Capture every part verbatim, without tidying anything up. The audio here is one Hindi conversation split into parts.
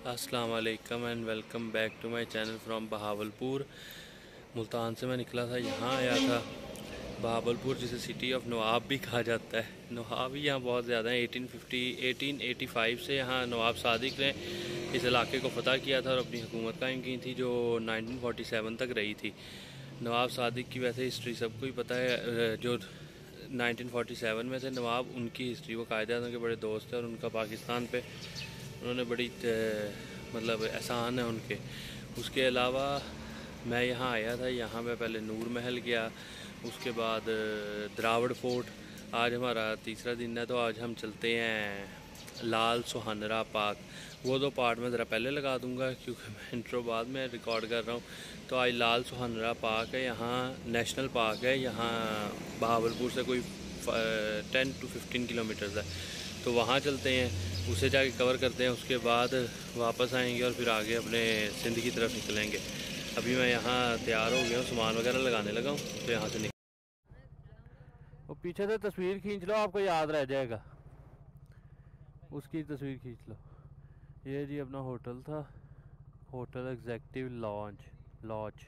अस्सलाम वालेकुम and welcome back to my channel from Bahawalpur. Multan से मैं निकला था, यहाँ आया था बहावलपुर, जिसे सिटी ऑफ नवाब भी कहा जाता है। नवाब ही यहाँ बहुत ज़्यादा हैं। Eighteen fifty eighteen eighty five से यहाँ नवाब सादिक ने इस इलाके को फ़तह किया था और अपनी हुकूमत कायम की थी, जो नाइनटीन फोर्टी सेवन तक रही थी। नवाब सादिक की वैसे हिस्ट्री सबको ही पता है। जो नाइनटीन फोर्टी सेवन में थे नवाब, उनकी हिस्ट्री वो कायदे आज़म के बड़े दोस्त हैं और उनका पाकिस्तान पे उन्होंने बड़ी मतलब एहसान है उनके। उसके अलावा मैं यहाँ आया था, यहाँ मैं पहले नूर महल गया, उसके बाद द्रावड़ फोर्ट। आज हमारा तीसरा दिन है, तो आज हम चलते हैं लाल सुहानरा पार्क। वो दो पार्ट में ज़रा पहले लगा दूंगा क्योंकि मैं इंट्रो बाद में रिकॉर्ड कर रहा हूँ। तो आज लाल सुहानरा पार्क है, यहाँ नेशनल पार्क है। यहाँ बहावलपुर से कोई टेन टू फिफ्टीन किलोमीटर्स है, तो वहाँ चलते हैं, उसे जाके कवर करते हैं। उसके बाद वापस आएंगे और फिर आगे अपने सिंध की तरफ निकलेंगे। अभी मैं यहाँ तैयार हो गया हूँ, सामान वगैरह लगाने लगा हूँ, तो यहाँ से निकल। और पीछे से तस्वीर खींच लो, आपको याद रह जाएगा। उसकी तस्वीर खींच लो। ये जी अपना होटल था, होटल एग्जेक्टिव लॉन्च लॉज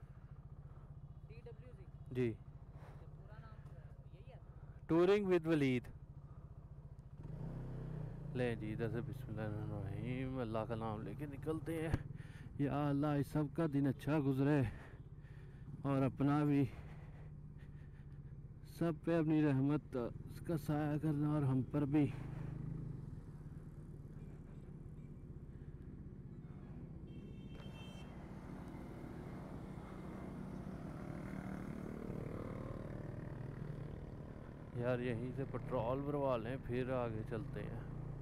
जी, टूरिंग विद वलीद। लें जी, इधर से बिस्मिल्लाहिर्रहमानिर्रहीम, अल्लाह का नाम लेके निकलते हैं। या अल्लाह इस सब का दिन अच्छा गुजरे और अपना भी, सब पे अपनी रहमत का साया करना और हम पर भी। यार यहीं से पेट्रोल भरवा लें, फिर आगे चलते हैं।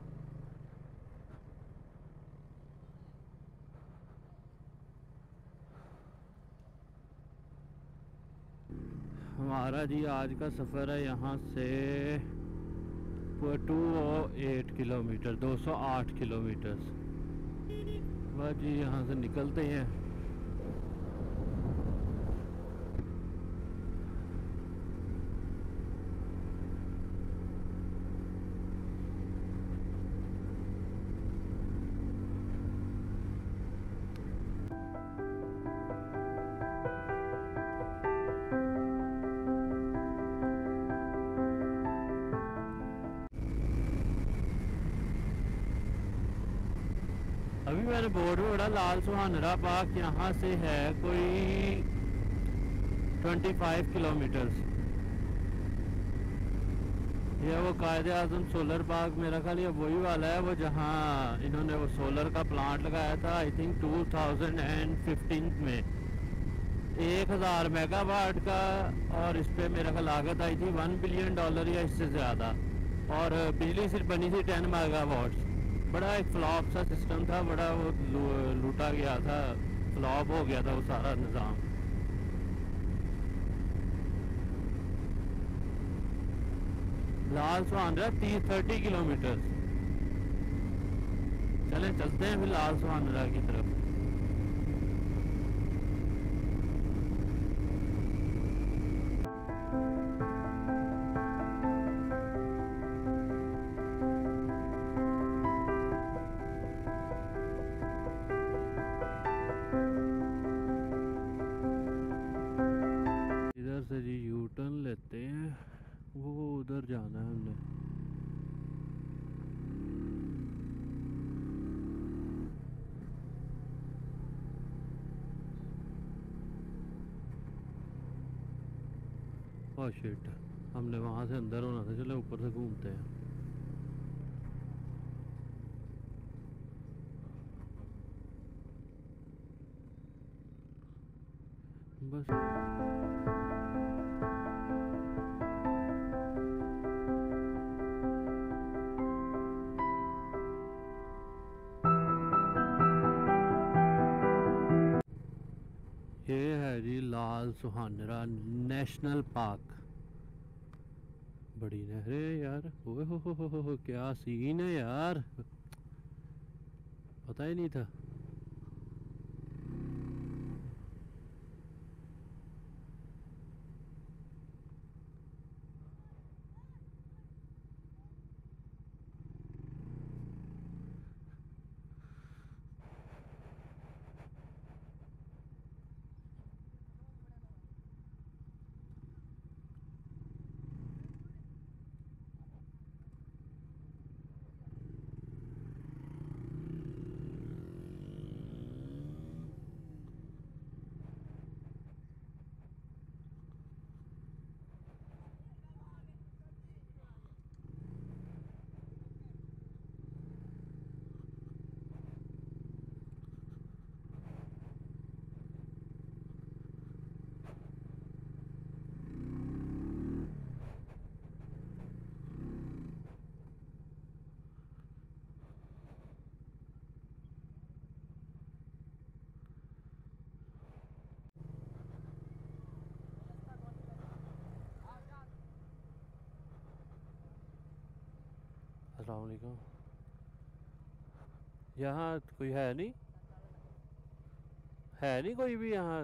हमारा जी आज का सफ़र है यहाँ से टू ओ एट किलोमीटर, दो सौ आठ किलोमीटर। बस जी यहाँ से निकलते हैं। अभी मैंने बोर्ड में पढ़ा लाल सुहानरा पार्क यहाँ से है कोई पच्चीस किलोमीटर्स। ये वो कायदे आज़म सोलर पार्क, मेरा ख्याल ये वही वाला है वो जहाँ इन्होंने वो सोलर का प्लांट लगाया था, I think two thousand fifteen में, एक हज़ार मेगावाट का। और इस पर मेरा ख्याल लागत आई थी वन बिलियन डॉलर या इससे ज़्यादा, और बिजली सिर्फ बनी थी टेन मेगावाट। बड़ा एक फ्लॉप सा सिस्टम था, बड़ा वो लूटा गया था, फ्लॉप हो गया था वो सारा निज़ाम। लाल सुहानरा तीस थर्टी किलोमीटर। चलें चलते हैं फिर लाल सुहानरा की तरफ। इधर से जी यू टर्न लेते हैं, वो उधर जाना है हमने। ओह शिट, हमने वहाँ से अंदर होना था। चलो ऊपर से घूमते हैं। बस ये है जी लाल सुहानरा नेशनल पार्क। बड़ी नहरें यार, ओए हो हो हो हो हो, क्या सीन है यार, पता ही नहीं था। अस्सलाम वालेकुम। यहाँ कोई है नहीं, है नहीं कोई भी यहाँ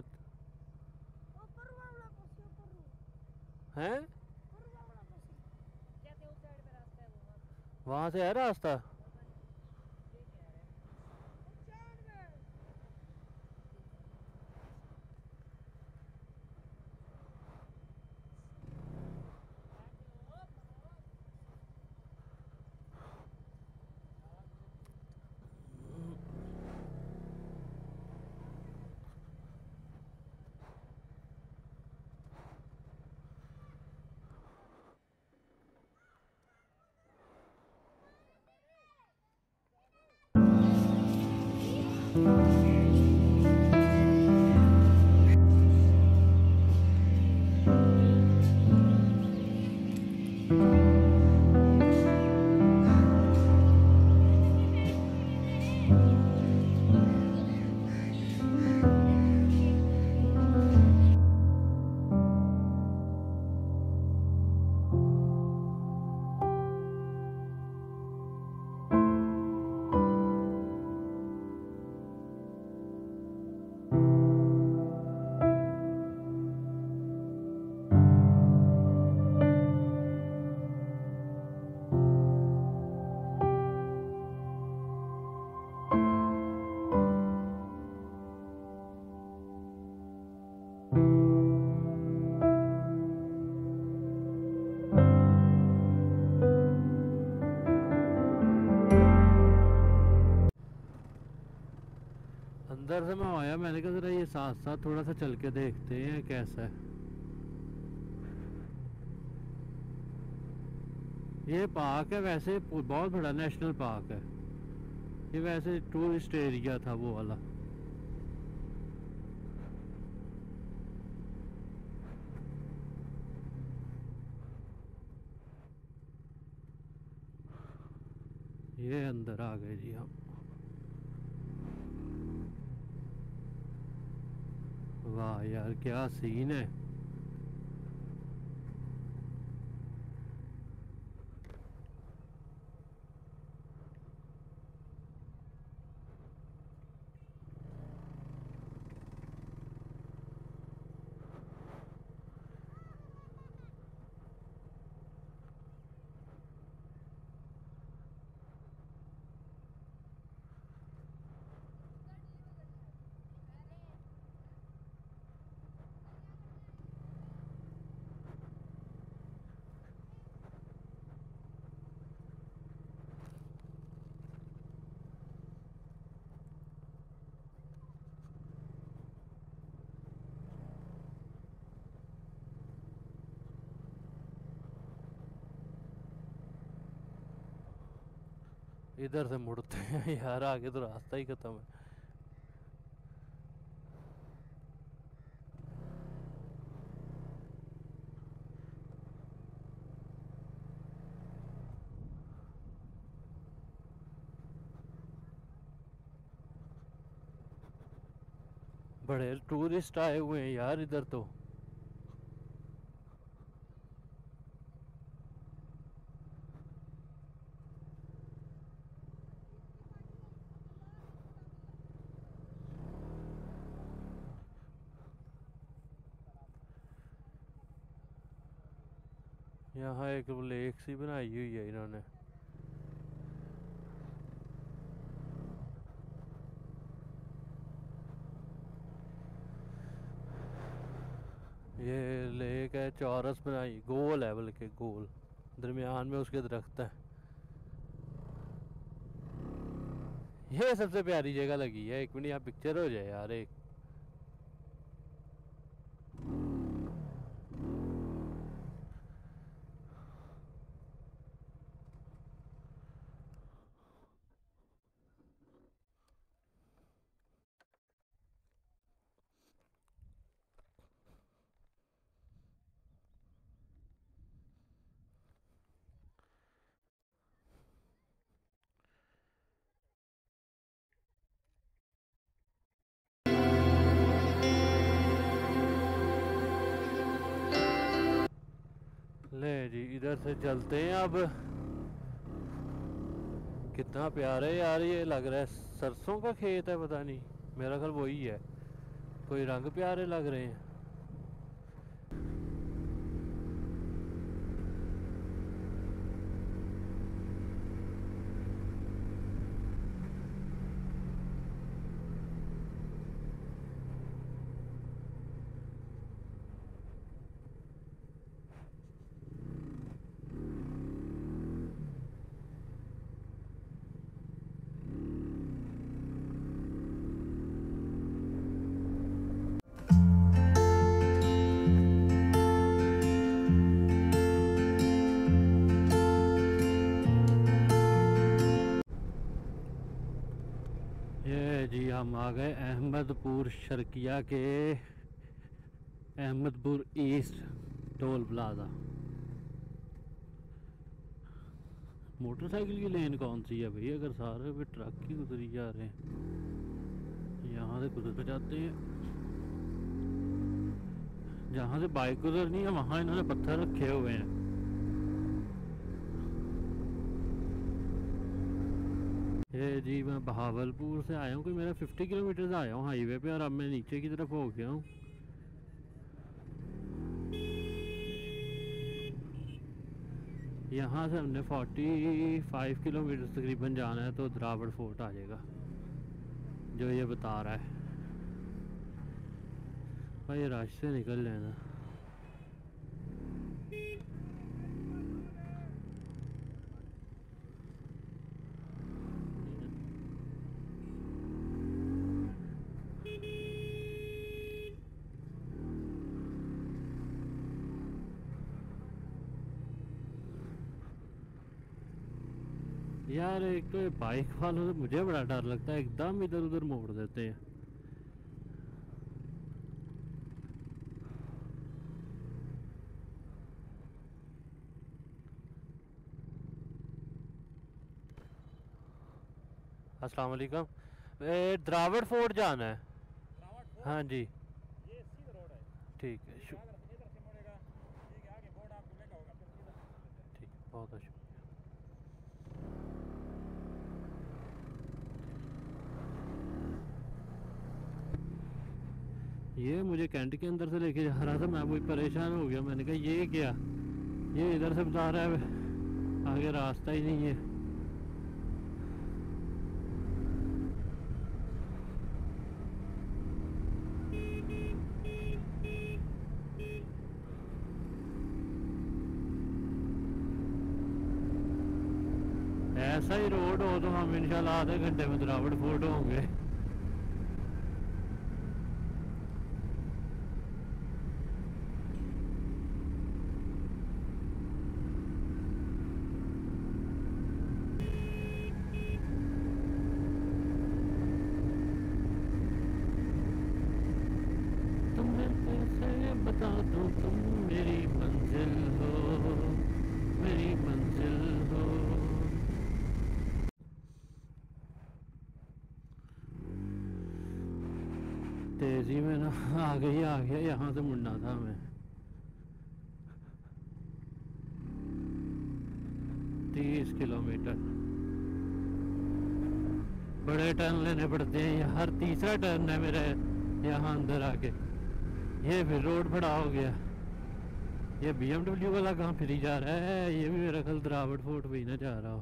है? वहाँ से है रास्ता? अंदर से मैं आया, मैंने कहा जरा ये साथ साथ थोड़ा सा चल के देखते हैं कैसा है। ये पार्क है वैसे बहुत बड़ा नेशनल पार्क है, ये वैसे टूरिस्ट एरिया था वो वाला। ये अंदर आ गए जी हम। वाह यार क्या सीन है। इधर से मुड़ते हैं यार, आगे तो रास्ता ही खत्म है। बड़े टूरिस्ट आए हुए हैं यार इधर तो। यहाँ एक लेक सी बनाई हुई है इन्होंने। ये लेक है, चौरस बनाई, गोल है बल्कि गोल, दरमियान में उसके दरख्त है। ये सबसे प्यारी जगह लगी है। एक मिनट यहाँ पिक्चर हो जाए यार एक। ले जी इधर से चलते हैं अब। कितना प्यारा है यार, ये लग रहा है सरसों का खेत है, पता नहीं, मेरा ख्याल वही है। कोई रंग प्यारे लग रहे हैं। ये जी हम आ गए अहमदपुर शर्किया के Ahmedpur east toll plaza. Motorcycle की लेन कौन सी है भाई, अगर सारे पे ट्रक ही गुजरी जा रहे हैं। यहाँ से गुजर जाते हैं, जहाँ से बाइक गुजरनी है वहाँ इन्होंने पत्थर रखे हुए हैं। ये जी मैं बहावलपुर से आया हूँ, कोई मेरा फिफ्टी किलोमीटर आया हूँ हाईवे पे, और अब मैं नीचे की तरफ हो गया हूँ। यहाँ से हमने पैंतालीस किलोमीटर तकरीबन जाना है, तो द्रावड़ फोर्ट आ जाएगा जो ये बता रहा है। भाई रास्ते से निकल लेना। यार एक तो ये बाइक वालों से मुझे बड़ा डर लगता है, एकदम इधर उधर मोड़ देते हैं। अस्सलाम वालेकुम, ए, द्रावड़ फोर्ट जाना है। हाँ जी, ये सीधा रोड है। ठीक है, शु- अगर इधर से मुड़ेगा, ठीक है, आगे बोर्ड आपको लेगा होगा, फिर सीधा चले ठीक, बहुत अच्छा। ये मुझे कैंट के अंदर से लेके जा रहा था, मैं वही परेशान हो गया। मैंने कहा ये क्या, ये इधर से बता रहा है आगे रास्ता ही नहीं है। ऐसा ही रोड हो तो हम इंशाल्लाह आधे घंटे में द्रावड़ फोर्ट होंगे। तुम्हें कैसे बता दूं तुम मेरी मंजिल हो, मेरी मंजिल हो। तेजी में ना आ गई आ गया, यहाँ से मुड़ना था हमें। तीस किलोमीटर बड़े टर्न लेने पड़ते हैं, ये हर तीसरा टर्न है मेरा यहाँ अंदर आके। ये फिर रोड बड़ा हो गया। ये बी एम डब्ल्यू वाला कहाँ फिरी जा रहा है, ये भी मेरा कल द्रावड़ फोर्ट भी ना जा रहा हो।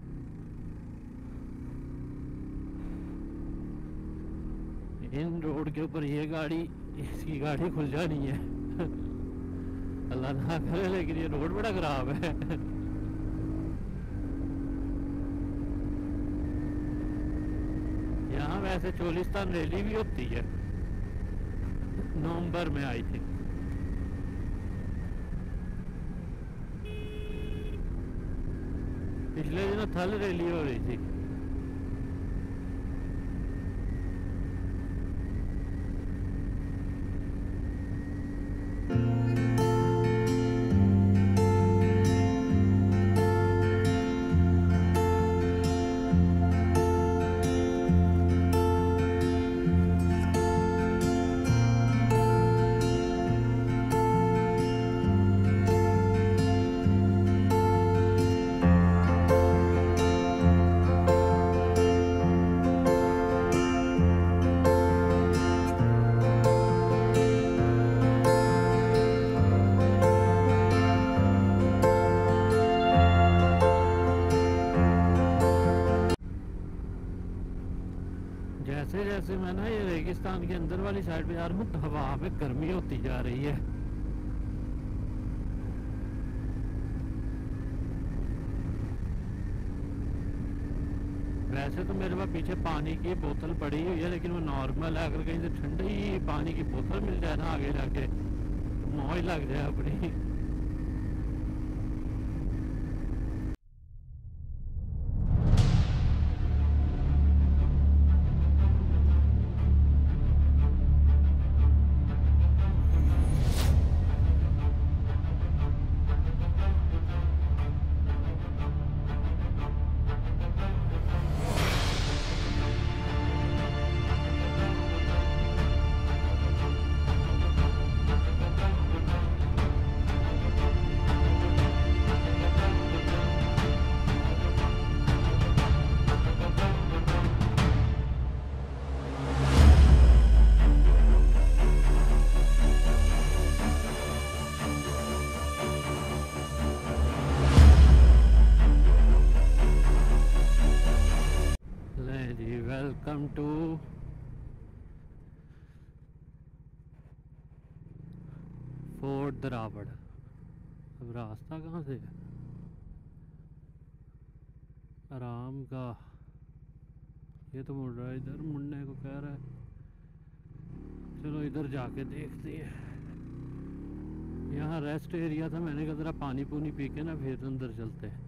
इन रोड के ऊपर ये गाड़ी, इसकी गाड़ी खुल जानी है अल्लाह ना करे, लेकिन ये रोड बड़ा खराब है यहाँ वैसे चोलिस्तान रैली भी होती है, नवंबर में आई थी। पिछले दिनों थल रैली हो रही थी। जैसे जैसे मैं ना ये रेगिस्तान के अंदर वाली साइड पे जा रहा हूँ, हवा में गर्मी होती जा रही है। वैसे तो मेरे पास पीछे पानी की बोतल पड़ी हुई है, लेकिन वो नॉर्मल है। अगर कहीं से ठंडी पानी की बोतल मिल जाए ना आगे जाके, मौज लग जाए अपनी। Welcome to Fort Derawar. अब रास्ता कहाँ से है? आराम का ये तो मुड़ रहा है, इधर मुड़ने को कह रहा है। चलो इधर जाके देखते हैं। यहाँ रेस्ट एरिया था, मैंने कहा जरा पानी पूनी पी के ना फिर अंदर चलते हैं।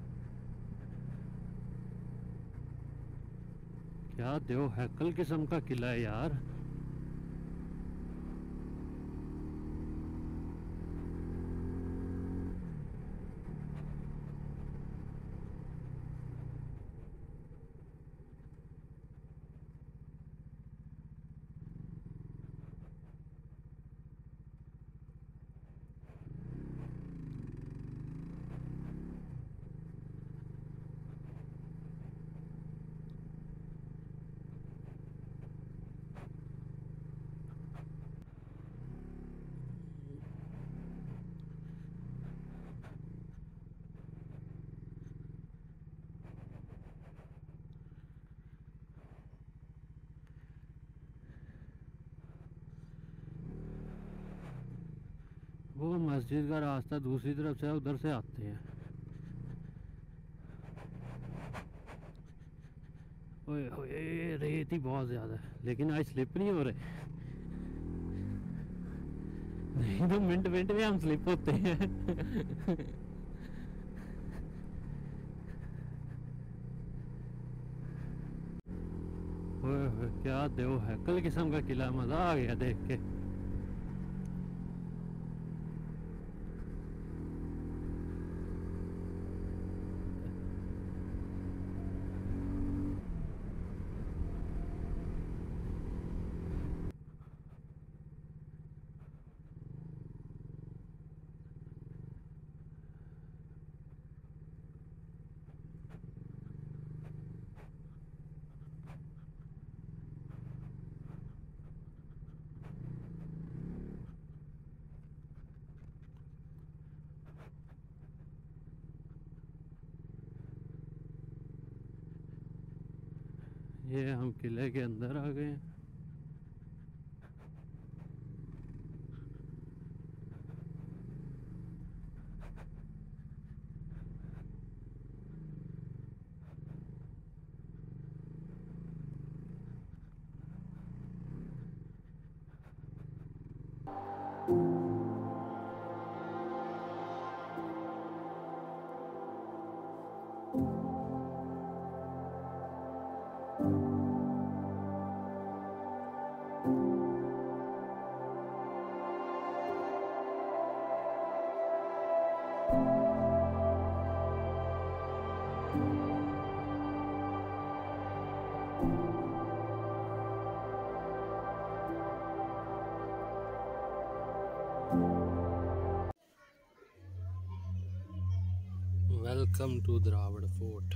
क्या देव हैकल किस्म का किला है यार। वो मस्जिद का रास्ता दूसरी तरफ से, उधर से आते हैं। ओए ओए रेत ही बहुत ज़्यादा है, लेकिन आज स्लिप नहीं हो रहे। नहीं तो मिनट मिनट में हम स्लिप होते हैं। ओए ओए क्या देव हैकल किस्म का किला, मज़ा आ गया देख के। ये हम किले के अंदर आ गए हैं। Welcome to Dravada Fort.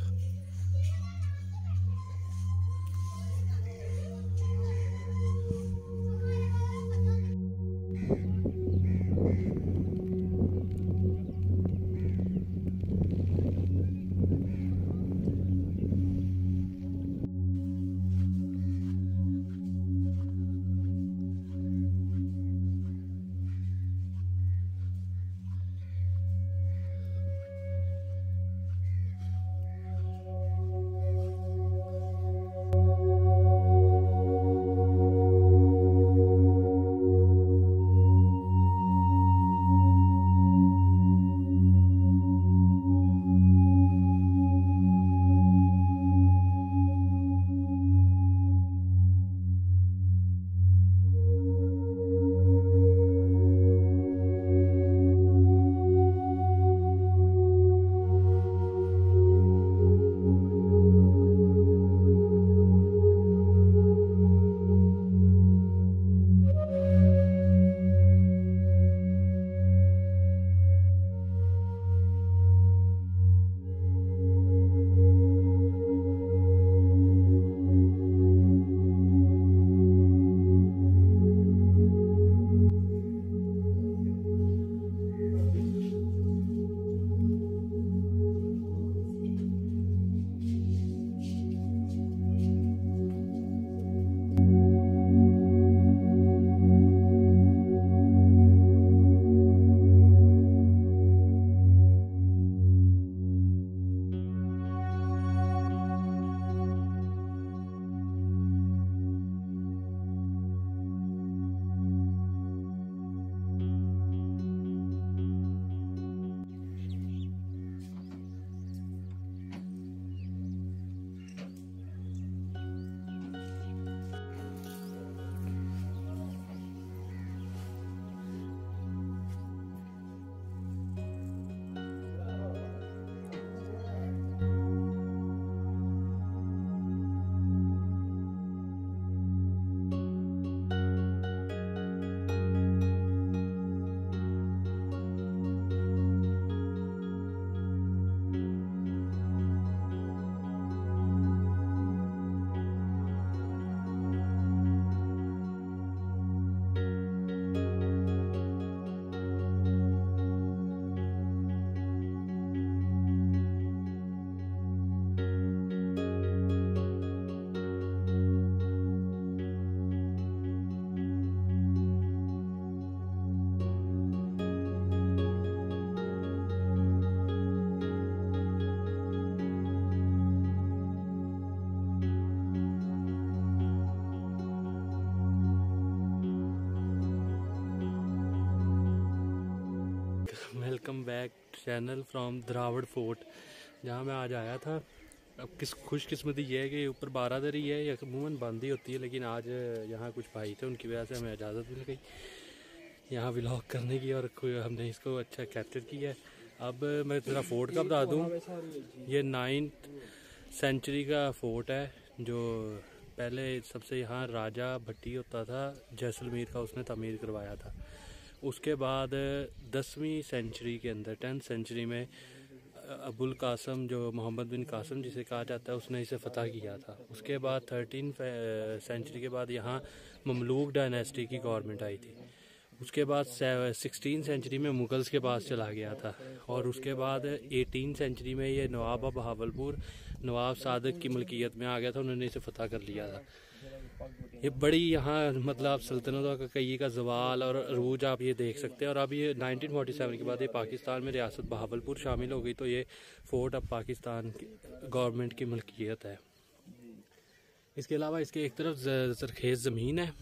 Welcome back channel from Derawar Fort, जहाँ मैं आज आया था। अब किस खुशकिस्मती ये है कि ऊपर बारादरी है, या अमूमन बंद ही होती है, लेकिन आज यहाँ कुछ भाई थे, उनकी वजह से हमें इजाज़त मिल गई यहाँ व्लॉग करने की, और हमने इसको अच्छा कैप्चर किया है। अब मैं ज़रा फोर्ट का बता दूँ, ये नाइन्थ सेंचुरी का फोर्ट है, जो पहले सबसे यहाँ राजा भट्टी होता था जैसलमेर का, उसने तमीर करवाया था। उसके बाद दसवीं सेंचुरी के अंदर, टेंथ सेंचुरी में अबुल कासम, जो मोहम्मद बिन कासम जिसे कहा जाता है, उसने इसे फ़तह किया था। उसके बाद थर्टीन सेंचुरी के बाद यहाँ ममलूक डायनेस्टी की गवर्नमेंट आई थी। उसके बाद सिक्सटीन सेंचुरी में मुगल्स के पास चला गया था, और उसके बाद एटीन सेंचुरी में ये नवाब बहावलपुर नवाब सादक की मलकियत में आ गया था, उन्होंने इसे फ़तह कर लिया था। ये बड़ी यहाँ मतलब सल्तनतों का कई का जवाल और अरूज आप ये देख सकते हैं। और अब ये नाइनटीन फोर्टी सेवन के बाद ये पाकिस्तान में रियासत बहावलपुर शामिल हो गई, तो ये फोर्ट अब पाकिस्तान की गवर्नमेंट की मलकियत है। इसके अलावा इसके एक तरफ ज़रखेज़ ज़मीन है,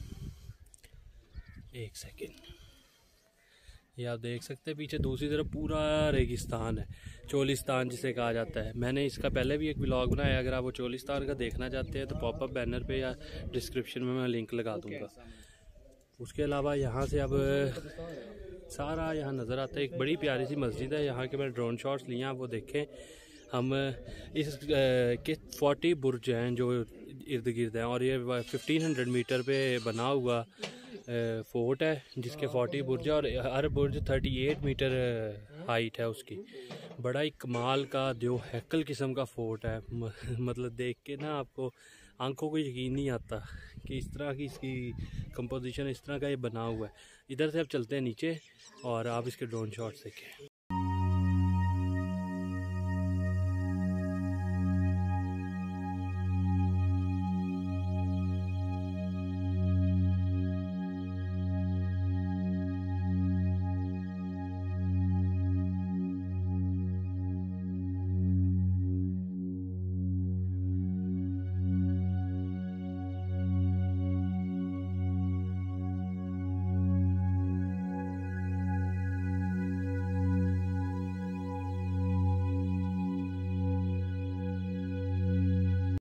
एक सेकेंड, ये आप देख सकते हैं पीछे, दूसरी तरफ पूरा रेगिस्तान है, चोलिस्तान जिसे कहा जाता है। मैंने इसका पहले भी एक व्लॉग बनाया, अगर आप वो चोलिस्तान का देखना चाहते हैं तो पॉपअप बैनर पे या डिस्क्रिप्शन में मैं लिंक लगा दूंगा। उसके अलावा यहाँ से अब सारा यहाँ नज़र आता है, एक बड़ी प्यारी सी मस्जिद है यहाँ के, मैंने ड्रोन शॉट्स लिए हैं, वो देखें हम। इस के फोर्टी बुर्ज हैं जो इर्द गिर्द हैं, और ये फिफ्टीन हंड्रेड मीटर पे बना हुआ फोर्ट है, जिसके फोर्टी बुर्ज है, और हर बुर्ज थर्टी एट मीटर हाइट है उसकी। बड़ा ही कमाल का जो हैकल किस्म का फोर्ट है, मतलब देख के ना आपको आंखों को यकीन नहीं आता कि इस तरह की इसकी कंपोजिशन, इस तरह का ये बना हुआ है। इधर से अब चलते हैं नीचे और आप इसके ड्रोन शॉट्स देखें।